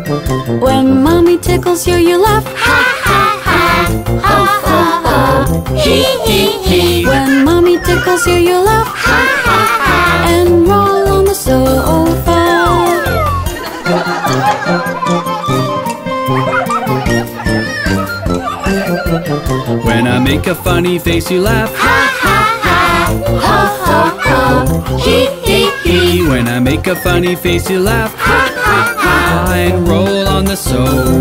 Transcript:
When mommy tickles you, you laugh. Ha ha ha, ho ho ho, hee hee hee. When mommy tickles you, you laugh. Ha ha ha, and roll on the sofa. When I make a funny face, you laugh. Ha ha ha, ho ho ho, hee hee hee. When I make a funny face, you laugh. Ha ha ha, And roll on the sofa.